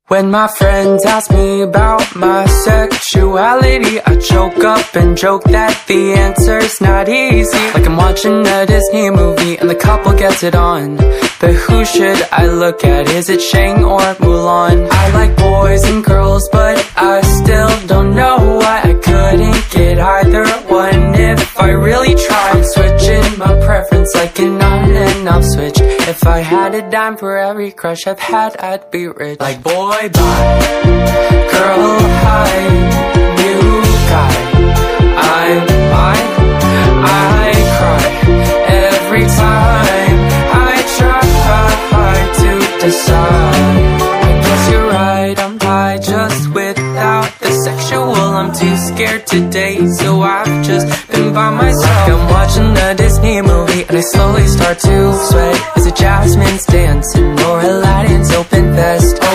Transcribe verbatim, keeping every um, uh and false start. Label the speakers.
Speaker 1: When my friends ask me about my sexuality, I choke up and joke that the answer's not easy. Like I'm watching a Disney movie and the couple gets it on, but who should I look at? Is it Shang or Mulan? I like boys and girls, but I still don't know why I couldn't get either one. If I really tried, switching my preference like an on and off switch. If I had a dime for every crush I've had, I'd be rich. Like boy, bye, girl, hi, new guy, I'm mine. I cry every time I try to decide. I guess you're right, I'm high just without the sexual. I'm too scared to date, so I've just been by myself. Like I'm watching a Disney movie and I slowly start to sweat as a Jasmine's dancing or Aladdin's open vest.